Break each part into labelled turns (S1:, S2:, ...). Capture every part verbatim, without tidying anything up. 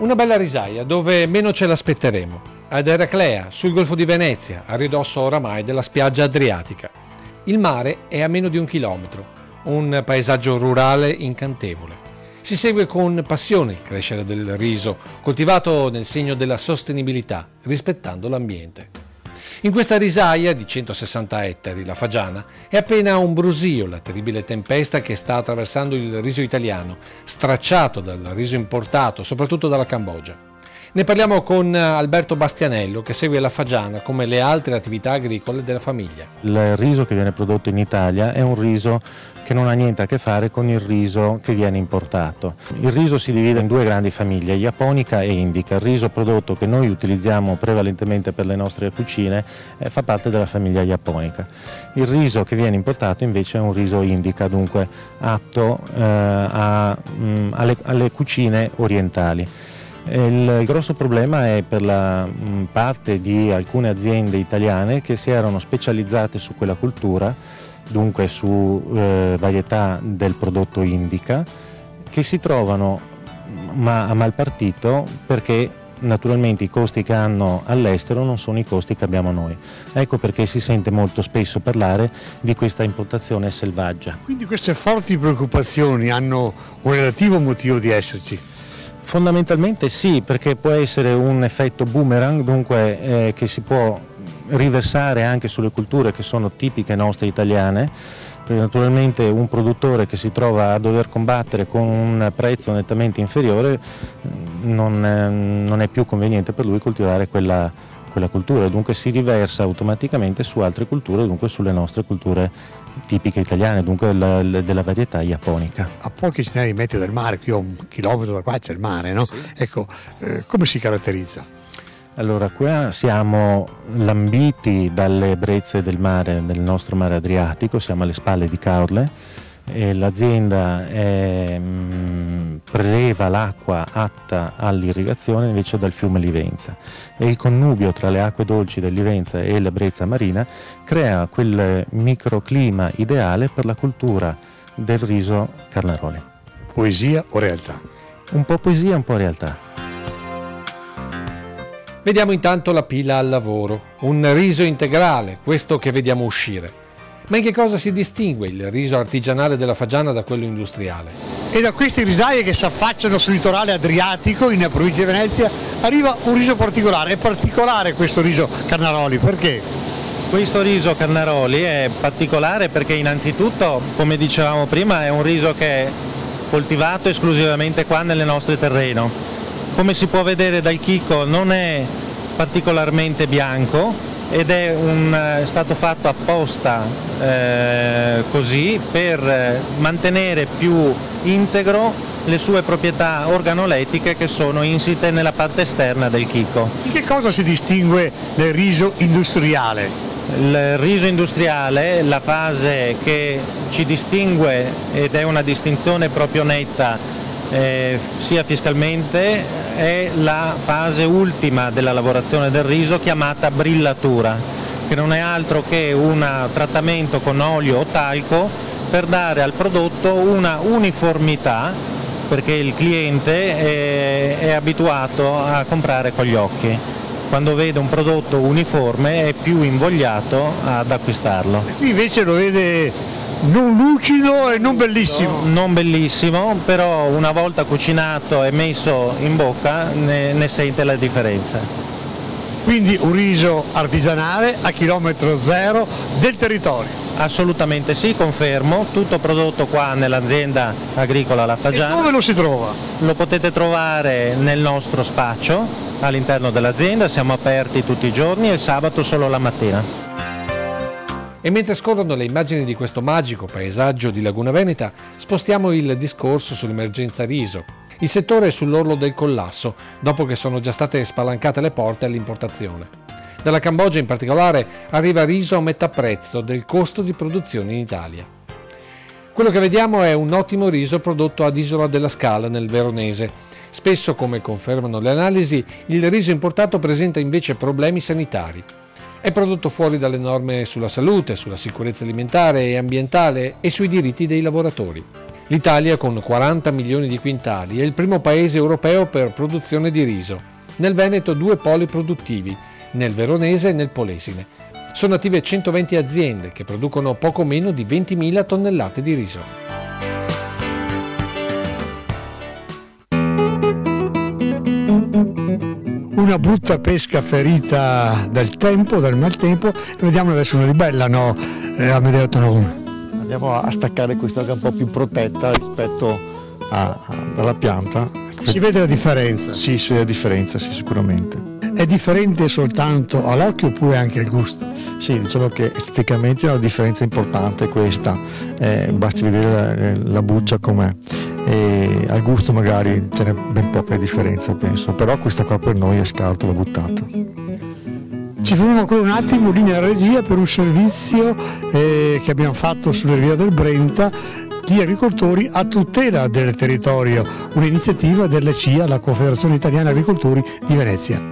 S1: Una bella risaia dove meno ce l'aspetteremo, ad Eraclea, sul Golfo di Venezia, a ridosso oramai della spiaggia adriatica. Il mare è a meno di un chilometro, un paesaggio rurale incantevole. Si segue con passione il crescere del riso, coltivato nel segno della sostenibilità, rispettando l'ambiente. In questa risaia di centosessanta ettari, la Fagiana, è appena un brusio la terribile tempesta che sta attraversando il riso italiano, stracciato dal riso importato, soprattutto dalla Cambogia. Ne parliamo con Alberto Bastianello, che segue la Fagiana come le altre attività agricole della famiglia.
S2: Il riso che viene prodotto in Italia è un riso che non ha niente a che fare con il riso che viene importato. Il riso si divide in due grandi famiglie, japonica e indica. Il riso prodotto che noi utilizziamo prevalentemente per le nostre cucine eh, fa parte della famiglia japonica. Il riso che viene importato invece è un riso indica, dunque atto eh, a, mh, alle, alle cucine orientali. Il grosso problema è per la parte di alcune aziende italiane che si erano specializzate su quella cultura, dunque su eh, varietà del prodotto indica, che si trovano ma a mal partito perché naturalmente i costi che hanno all'estero non sono i costi che abbiamo noi. Ecco perché si sente molto spesso parlare di questa importazione selvaggia.
S3: Quindi queste forti preoccupazioni hanno un relativo motivo di esserci?
S2: Fondamentalmente sì, perché può essere un effetto boomerang, dunque eh, che si può riversare anche sulle culture che sono tipiche nostre italiane, perché naturalmente un produttore che si trova a dover combattere con un prezzo nettamente inferiore non è, non è più conveniente per lui coltivare quella, quella cultura, dunque si riversa automaticamente su altre culture, dunque sulle nostre culture tipiche italiane, dunque la, la, della varietà japonica.
S3: A pochi centinaia di metri dal mare, qui a un chilometro da qua c'è il mare, no? Sì. Ecco, eh, come si caratterizza?
S2: Allora, qua siamo lambiti dalle ebbrezze del mare, del nostro mare Adriatico, siamo alle spalle di Caorle. L'azienda è, mh, preleva l'acqua atta all'irrigazione invece dal fiume Livenza e il connubio tra le acque dolci del Livenza e l'ebbrezza marina crea quel microclima ideale per la cultura del riso Carnaroli.
S3: Poesia o realtà?
S2: Un po' poesia, un po' realtà.
S1: Vediamo intanto la pila al lavoro, un riso integrale, questo che vediamo uscire. Ma in che cosa si distingue il riso artigianale della Fagiana da quello industriale?
S3: E da queste risaie che si affacciano sul litorale adriatico in provincia di Venezia arriva un riso particolare. È particolare questo riso Carnaroli, perché?
S2: Questo riso Carnaroli è particolare perché innanzitutto, come dicevamo prima, è un riso che è coltivato esclusivamente qua nelle nostre terreno. Come si può vedere dal chicco non è particolarmente bianco, ed è, un, è stato fatto apposta eh, così per mantenere più integro le sue proprietà organolettiche che sono insite nella parte esterna del chicco.
S3: In che cosa si distingue del riso industriale?
S2: Il riso industriale, la fase che ci distingue ed è una distinzione proprio netta eh, sia fiscalmente, è la fase ultima della lavorazione del riso chiamata brillatura, che non è altro che un trattamento con olio o talco per dare al prodotto una uniformità, perché il cliente è, è abituato a comprare con gli occhi. Quando vede un prodotto uniforme è più invogliato ad acquistarlo.
S3: Qui invece lo vede non lucido e non bellissimo.
S2: No, non bellissimo, però una volta cucinato e messo in bocca ne, ne sente la differenza.
S3: Quindi un riso artigianale a chilometro zero del territorio.
S2: Assolutamente sì, confermo, tutto prodotto qua nell'azienda agricola La Fagiana.
S3: E dove lo si trova?
S2: Lo potete trovare nel nostro spaccio all'interno dell'azienda, siamo aperti tutti i giorni e il sabato solo la mattina.
S1: E mentre scorrono le immagini di questo magico paesaggio di Laguna Veneta, spostiamo il discorso sull'emergenza riso. Il settore è sull'orlo del collasso, dopo che sono già state spalancate le porte all'importazione. Dalla Cambogia in particolare arriva riso a metà prezzo del costo di produzione in Italia. Quello che vediamo è un ottimo riso prodotto ad Isola della Scala nel Veronese. Spesso, come confermano le analisi, il riso importato presenta invece problemi sanitari. È prodotto fuori dalle norme sulla salute, sulla sicurezza alimentare e ambientale e sui diritti dei lavoratori. L'Italia, con quaranta milioni di quintali, è il primo paese europeo per produzione di riso. Nel Veneto due poli produttivi, nel Veronese e nel Polesine. Sono attive centoventi aziende che producono poco meno di ventimila tonnellate di riso.
S3: Una brutta pesca ferita dal tempo, dal maltempo, e vediamo adesso una di bella, no? Eh, Amedeo Tonum.
S4: Andiamo a staccare questa che è un po' più protetta rispetto a, a, alla pianta.
S3: Si vede la differenza?
S4: Sì, si vede la differenza, sì, sicuramente.
S3: È differente soltanto all'occhio oppure anche al gusto?
S4: Sì, diciamo che esteticamente è una differenza importante questa, eh, basti vedere la, la buccia com'è. E al gusto magari ce n'è ben poca differenza, penso, però questa qua per noi è scarto, va buttata.
S3: Ci fermiamo ancora un attimo, linea regia, per un servizio eh, che abbiamo fatto sulla riviera del Brenta, gli agricoltori a tutela del territorio, un'iniziativa della C I A, la Confederazione Italiana Agricoltori di Venezia.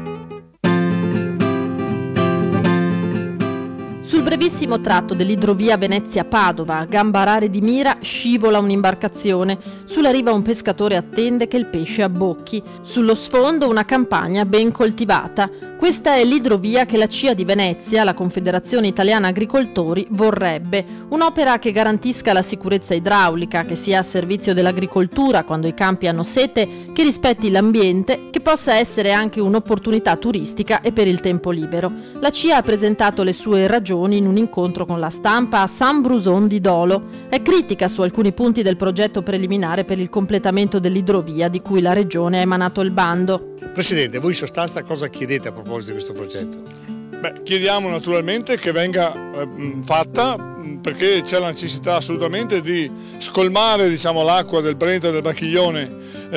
S5: Sul brevissimo tratto dell'idrovia Venezia-Padova, a Gambarare di Mira, scivola un'imbarcazione. Sulla riva un pescatore attende che il pesce abbocchi. Sullo sfondo una campagna ben coltivata. Questa è l'idrovia che la C I A di Venezia, la Confederazione Italiana Agricoltori, vorrebbe. Un'opera che garantisca la sicurezza idraulica, che sia a servizio dell'agricoltura quando i campi hanno sete, che rispetti l'ambiente, che possa essere anche un'opportunità turistica e per il tempo libero. La C I A ha presentato le sue ragioni in un incontro con la stampa a San Bruson di Dolo. È critica su alcuni punti del progetto preliminare per il completamento dell'idrovia di cui la Regione ha emanato il bando.
S3: Presidente, voi in sostanza cosa chiedete a proposito di questo progetto?
S6: Beh, chiediamo naturalmente che venga eh, fatta, perché c'è la necessità assolutamente di scolmare, diciamo, l'acqua del Brenta e del Bacchiglione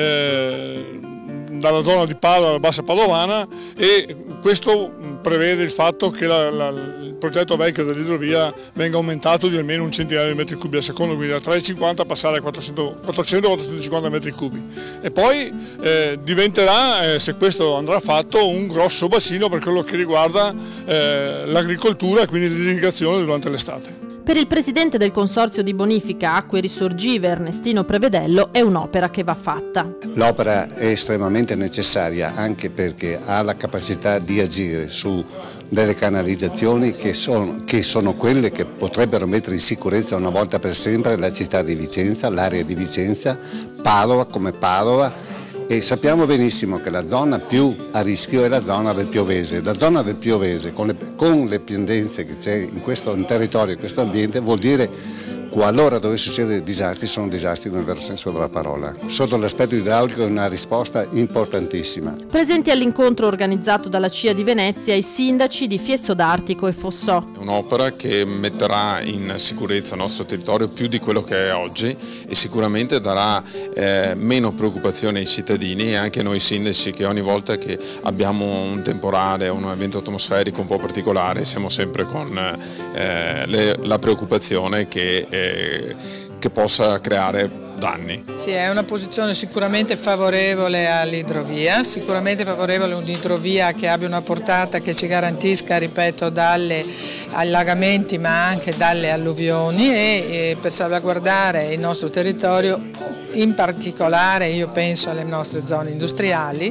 S6: eh, dalla zona di Padova alla bassa padovana, e questo prevede il fatto che la, la, il progetto vecchio dell'idrovia venga aumentato di almeno un centinaio di metri cubi al secondo, quindi da trecentocinquanta passare a quattrocento quattrocentocinquanta metri cubi. E poi eh, diventerà, eh, se questo andrà fatto, un grosso bacino per quello che riguarda eh, l'agricoltura e quindi l'irrigazione durante l'estate.
S5: Per il presidente del Consorzio di Bonifica Acque Risorgive, Ernestino Prevedello, è un'opera che va fatta.
S7: L'opera è estremamente necessaria anche perché ha la capacità di agire su delle canalizzazioni che sono, che sono quelle che potrebbero mettere in sicurezza una volta per sempre la città di Vicenza, l'area di Vicenza, Padova come Padova. E sappiamo benissimo che la zona più a rischio è la zona del Piovese. La zona del Piovese, con le, con le pendenze che c'è in questo in territorio, in questo ambiente, vuol dire qualora dovesse succedere disastri, sono disastri nel vero senso della parola. Sotto l'aspetto idraulico è una risposta importantissima.
S5: Presenti all'incontro organizzato dalla C I A di Venezia i sindaci di Fiesso d'Artico e Fossò.
S8: È un'opera che metterà in sicurezza il nostro territorio più di quello che è oggi e sicuramente darà eh, meno preoccupazione ai cittadini e anche a noi sindaci, che ogni volta che abbiamo un temporale o un evento atmosferico un po' particolare siamo sempre con eh, le, la preoccupazione che eh, che possa creare danni.
S9: Sì, è una posizione sicuramente favorevole all'idrovia, sicuramente favorevole a un'idrovia che abbia una portata che ci garantisca, ripeto, dalle allagamenti ma anche dalle alluvioni e, e per salvaguardare il nostro territorio, in particolare io penso alle nostre zone industriali,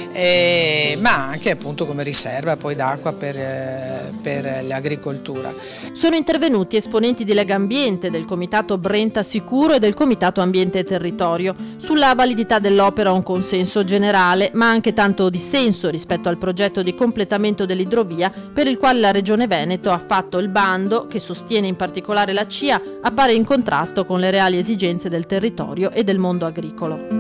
S9: eh, ma anche appunto come riserva poi d'acqua per, eh, per l'agricoltura.
S5: Sono intervenuti esponenti di Lega Ambiente, del Comitato Brenta Sicuro e del Comitato Ambiente e Territorio. Sulla validità dell'opera un consenso generale, ma anche tanto dissenso rispetto al progetto di completamento dell'idrovia, per il quale la Regione Veneto ha fatto il bando, che sostiene in particolare la C I A, appare in contrasto con le reali esigenze del territorio e del mondo agricolo.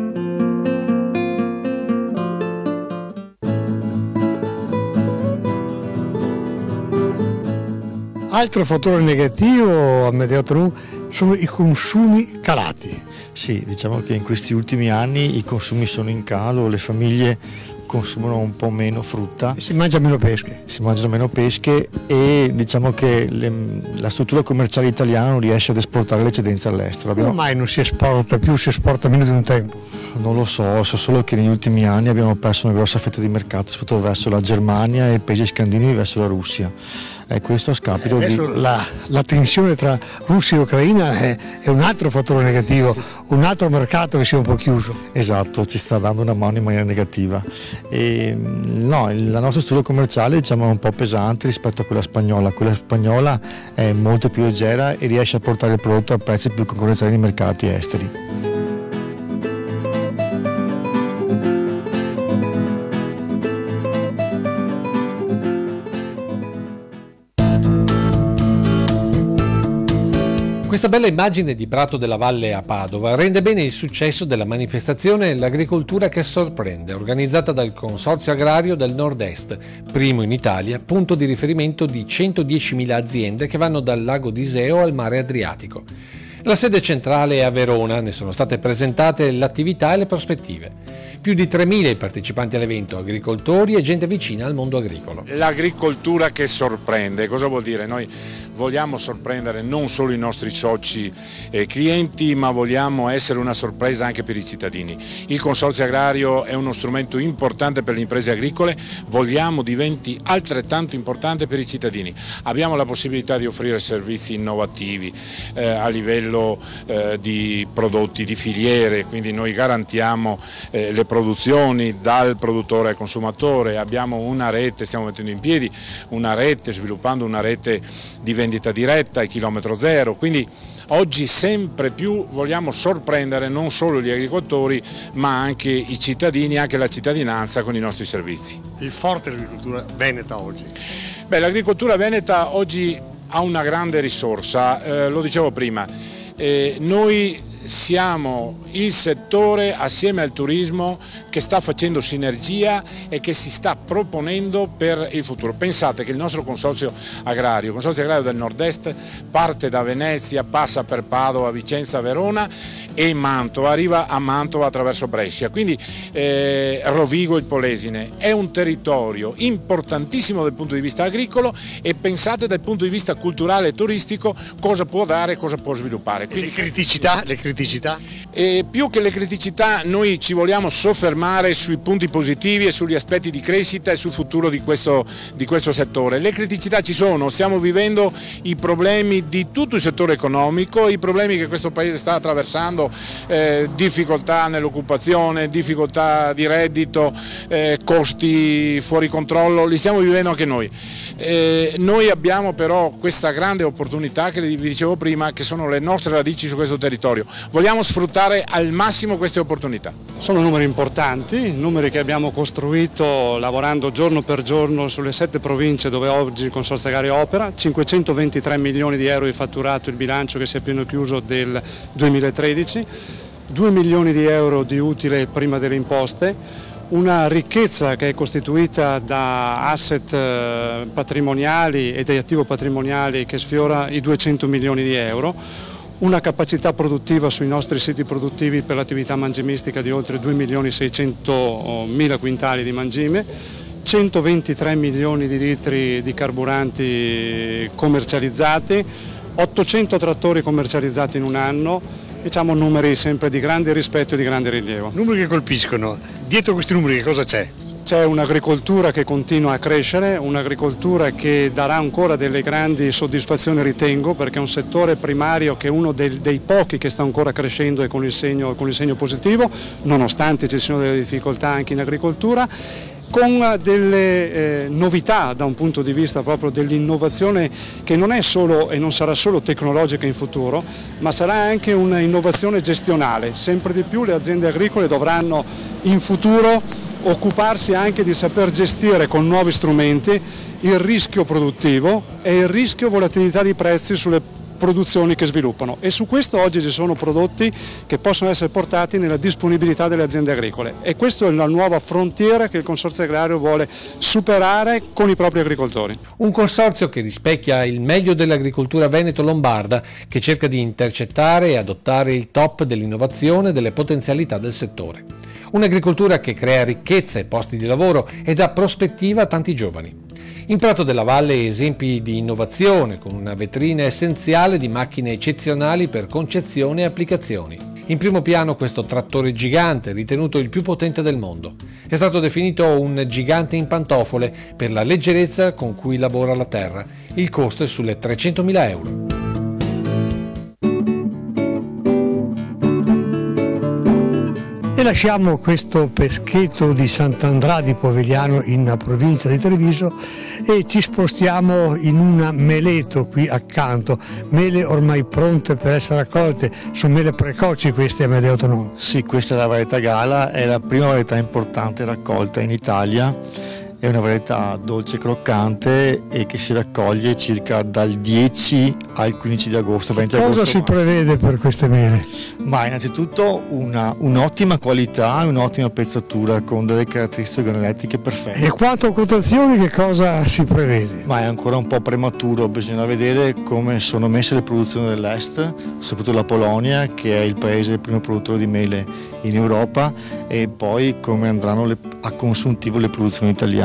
S3: Altro fattore negativo, Amedeo Tonum, sono i consumi calati.
S4: Sì, diciamo che in questi ultimi anni i consumi sono in calo, le famiglie consumano un po' meno frutta.
S3: E si mangia meno pesche.
S4: Si mangiano meno pesche e diciamo che le, la struttura commerciale italiana non riesce ad esportare le eccedenze all'estero.
S3: Come mai non si esporta più, si esporta meno di un tempo?
S4: Non lo so, so solo che negli ultimi anni abbiamo perso una grossa fetta di mercato, soprattutto verso la Germania e i paesi scandinavi verso la Russia. E questo a scapito
S3: eh, adesso
S4: di...
S3: la, la tensione tra Russia e Ucraina è, è un altro fattore negativo, un altro mercato che si è un po' chiuso.
S4: Esatto, ci sta dando una mano in maniera negativa. E, no, la nostra struttura commerciale diciamo, è un po' pesante rispetto a quella spagnola. Quella spagnola è molto più leggera e riesce a portare il prodotto a prezzi più concorrenziali nei mercati esteri.
S1: Questa bella immagine di Prato della Valle a Padova rende bene il successo della manifestazione L'agricoltura che sorprende, organizzata dal Consorzio Agrario del Nord-Est, primo in Italia, punto di riferimento di centodiecimila aziende che vanno dal lago di Iseo al mare Adriatico. La sede centrale è a Verona, ne sono state presentate l'attività e le prospettive. Più di tremila i partecipanti all'evento, agricoltori e gente vicina al mondo agricolo.
S10: L'agricoltura che sorprende, cosa vuol dire? Noi vogliamo sorprendere non solo i nostri soci e clienti, ma vogliamo essere una sorpresa anche per i cittadini. Il Consorzio Agrario è uno strumento importante per le imprese agricole, vogliamo diventi altrettanto importante per i cittadini. Abbiamo la possibilità di offrire servizi innovativi eh, a livello eh, di prodotti, di filiere, quindi noi garantiamo eh, le produzioni dal produttore al consumatore, abbiamo una rete, stiamo mettendo in piedi una rete, sviluppando una rete di vendita diretta a chilometro zero, quindi oggi sempre più vogliamo sorprendere non solo gli agricoltori ma anche i cittadini, anche la cittadinanza con i nostri servizi.
S3: Il forte dell'agricoltura veneta oggi?
S10: Beh, l'agricoltura veneta oggi ha una grande risorsa, eh, lo dicevo prima, eh, noi siamo il settore assieme al turismo che sta facendo sinergia e che si sta proponendo per il futuro. Pensate che il nostro consorzio agrario, il consorzio agrario del Nord-Est, parte da Venezia, passa per Padova, Vicenza, Verona e Mantova, arriva a Mantova attraverso Brescia, quindi eh, Rovigo e il Polesine. È un territorio importantissimo dal punto di vista agricolo e pensate dal punto di vista culturale e turistico cosa può dare e cosa può sviluppare. Quindi,
S3: le criticità? Le criticità?
S10: Eh, più che le criticità noi ci vogliamo soffermare sui punti positivi e sugli aspetti di crescita e sul futuro di questo, di questo settore. Le criticità ci sono, stiamo vivendo i problemi di tutto il settore economico, i problemi che questo Paese sta attraversando, eh, difficoltà nell'occupazione, difficoltà di reddito, eh, costi fuori controllo, li stiamo vivendo anche noi. Eh, noi abbiamo però questa grande opportunità che vi dicevo prima, che sono le nostre radici su questo territorio. Vogliamo sfruttare al massimo queste opportunità.
S11: Sono numeri importanti, numeri che abbiamo costruito lavorando giorno per giorno sulle sette province dove oggi il Consorzio Agrario opera, cinquecentoventitré milioni di euro di fatturato il bilancio che si è appena chiuso del duemilatredici, due milioni di euro di utile prima delle imposte, una ricchezza che è costituita da asset patrimoniali e di attivo patrimoniali che sfiora i duecento milioni di euro, una capacità produttiva sui nostri siti produttivi per l'attività mangimistica di oltre due milioni seicentomila quintali di mangime, centoventitré milioni di litri di carburanti commercializzati, ottocento trattori commercializzati in un anno, diciamo numeri sempre di grande rispetto e di grande rilievo.
S3: Numeri che colpiscono, dietro questi numeri che cosa c'è?
S11: C'è un'agricoltura che continua a crescere, un'agricoltura che darà ancora delle grandi soddisfazioni, ritengo, perché è un settore primario che è uno dei, dei pochi che sta ancora crescendo e con il segno, con il segno positivo, nonostante ci siano delle difficoltà anche in agricoltura, con delle eh, novità da un punto di vista proprio dell'innovazione che non è solo e non sarà solo tecnologica in futuro, ma sarà anche un'innovazione gestionale. Sempre di più le aziende agricole dovranno in futuro occuparsi anche di saper gestire con nuovi strumenti il rischio produttivo e il rischio volatilità di prezzi sulle produzioni che sviluppano, e su questo oggi ci sono prodotti che possono essere portati nella disponibilità delle aziende agricole, e questa è la nuova frontiera che il Consorzio Agrario vuole superare con i propri agricoltori.
S1: Un consorzio che rispecchia il meglio dell'agricoltura veneto-lombarda, che cerca di intercettare e adottare il top dell'innovazione e delle potenzialità del settore. Un'agricoltura che crea ricchezza e posti di lavoro e dà prospettiva a tanti giovani. In Prato della Valle esempi di innovazione con una vetrina essenziale di macchine eccezionali per concezione e applicazioni. In primo piano questo trattore gigante, ritenuto il più potente del mondo. È stato definito un gigante in pantofole per la leggerezza con cui lavora la terra. Il costo è sulle trecentomila euro.
S3: E lasciamo questo peschetto di Sant'Andrà di Povegliano in provincia di Treviso e ci spostiamo in una meleto qui accanto, mele ormai pronte per essere raccolte, sono mele precoci queste, Amedeo Tonon.
S4: Sì, questa è la varietà Gala, è la prima varietà importante raccolta in Italia. È una varietà dolce e croccante e che si raccoglie circa dal dieci al quindici di agosto. venti
S3: Cosa
S4: agosto,
S3: si
S4: ma...
S3: prevede per queste mele?
S4: Ma innanzitutto una, un'ottima qualità e un'ottima pezzatura con delle caratteristiche organolettiche perfette.
S3: E quanto a quotazioni che cosa si prevede?
S4: Ma è ancora un po' prematuro, bisogna vedere come sono messe le produzioni dell'est, soprattutto la Polonia che è il paese il primo produttore di mele in Europa, e poi come andranno le, a consuntivo le produzioni italiane.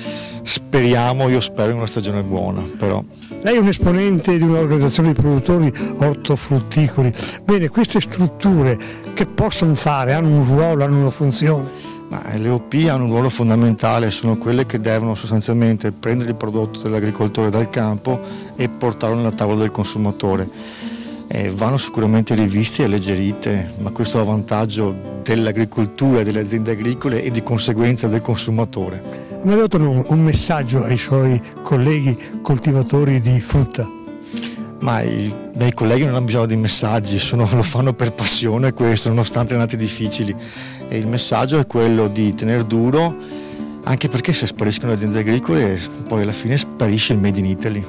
S4: Speriamo, io spero in una stagione buona, però.
S3: Lei è un esponente di un'organizzazione di produttori ortofrutticoli. Bene, queste strutture che possono fare? Hanno un ruolo, hanno una funzione?
S4: Ma le O P hanno un ruolo fondamentale, sono quelle che devono sostanzialmente prendere il prodotto dell'agricoltore dal campo e portarlo nella tavola del consumatore. Eh, vanno sicuramente riviste e alleggerite, ma questo è a vantaggio dell'agricoltura, delle aziende agricole e di conseguenza del consumatore.
S3: Mi ha dato un messaggio ai suoi colleghi coltivatori di frutta?
S4: Ma i miei colleghi non hanno bisogno di messaggi, sono, lo fanno per passione questo, nonostante annati difficili. E il messaggio è quello di tenere duro, anche perché se spariscono le aziende agricole poi alla fine sparisce il Made in Italy.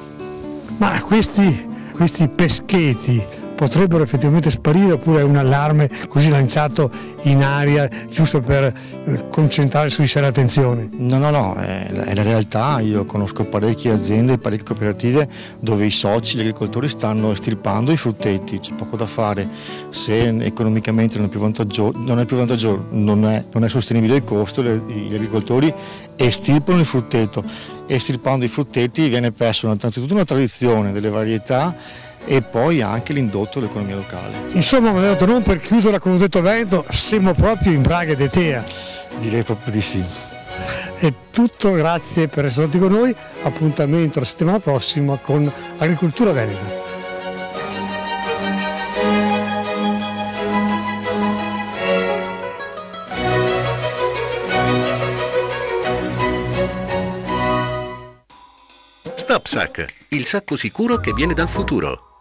S3: Ma questi... questi peschetti potrebbero effettivamente sparire oppure è un allarme così lanciato in aria giusto per concentrare su di sé l'attenzione?
S4: No, no, no, è la, è la realtà. Io conosco parecchie aziende, parecchie cooperative dove i soci, gli agricoltori stanno estirpando i fruttetti, c'è poco da fare. Se economicamente non è più vantaggioso, non è, più vantaggioso, non è, non è sostenibile il costo, le, gli agricoltori estirpano il frutteto. Estirpando i fruttetti viene perso innanzitutto una tradizione delle varietà e poi anche l'indotto all'economia locale.
S3: Insomma, mi ha detto, non per chiudere con un detto Veneto, siamo proprio in Braghe de Tea.
S4: Direi proprio di sì.
S3: È tutto, grazie per essere stati con noi, appuntamento la settimana prossima con Agricoltura Veneta.
S12: StopSac, il sacco sicuro che viene dal futuro.